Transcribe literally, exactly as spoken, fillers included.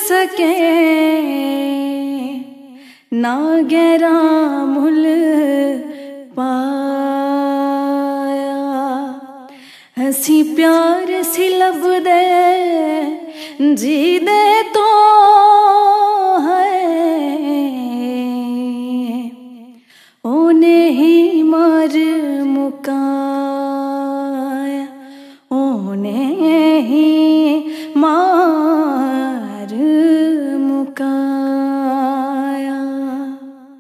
सके ना गहरा मुल पाया। हसी प्यार सी लब दे जी